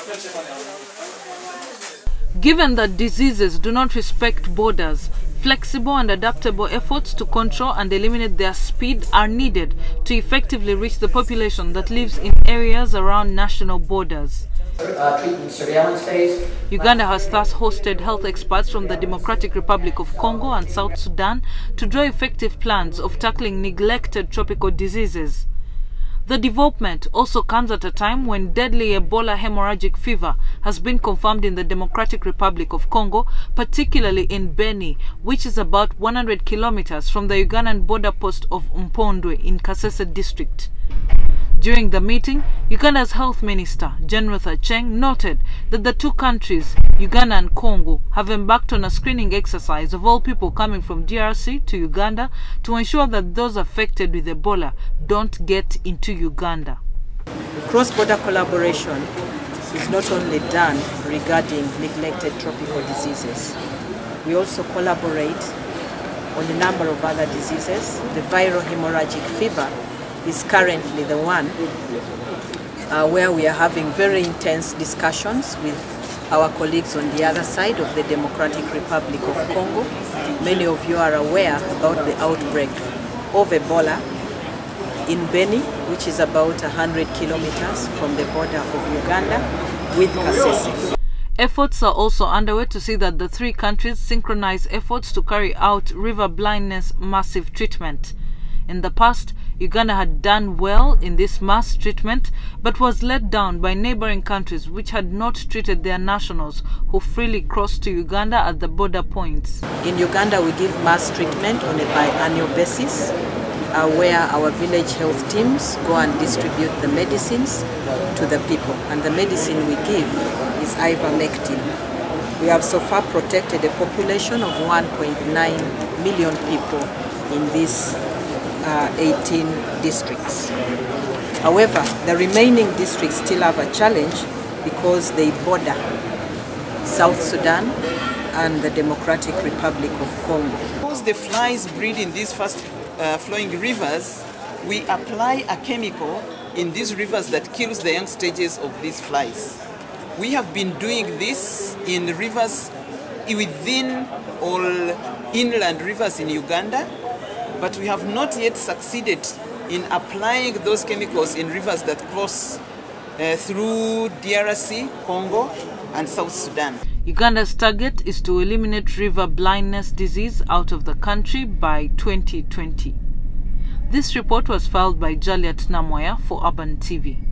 Given that diseases do not respect borders, flexible and adaptable efforts to control and eliminate their speed are needed to effectively reach the population that lives in areas around national borders. Uganda has thus hosted health experts from the Democratic Republic of Congo and South Sudan to draw effective plans of tackling neglected tropical diseases. The development also comes at a time when deadly Ebola hemorrhagic fever has been confirmed in the Democratic Republic of Congo, particularly in Beni, which is about 100 kilometers from the Ugandan border post of Mpondwe in Kasese district. During the meeting, Uganda's Health Minister, General Cheng, noted that the two countries, Uganda and Congo, have embarked on a screening exercise of all people coming from DRC to Uganda to ensure that those affected with Ebola don't get into Uganda. Cross-border collaboration is not only done regarding neglected tropical diseases. We also collaborate on a number of other diseases. The viral hemorrhagic fever is currently the one where we are having very intense discussions with our colleagues on the other side of the Democratic Republic of Congo. Many of you are aware about the outbreak of Ebola in Beni, which is about 100 kilometers from the border of Uganda with Kasese. Efforts are also underway to see that the three countries synchronize efforts to carry out river blindness massive treatment. In the past, Uganda had done well in this mass treatment, but was let down by neighboring countries which had not treated their nationals who freely crossed to Uganda at the border points. In Uganda, we give mass treatment on a biannual basis, where our village health teams go and distribute the medicines to the people. And the medicine we give is ivermectin. We have so far protected a population of 1.9 million people in these 18 districts. However, the remaining districts still have a challenge because they border South Sudan and the Democratic Republic of Congo. Because the flies breed in these fast flowing rivers, we apply a chemical in these rivers that kills the young stages of these flies. We have been doing this in rivers within all inland rivers in Uganda, but we have not yet succeeded in applying those chemicals in rivers that cross through DRC, Congo, and South Sudan. Uganda's target is to eliminate river blindness disease out of the country by 2020. This report was filed by Juliet Namoya for Urban TV.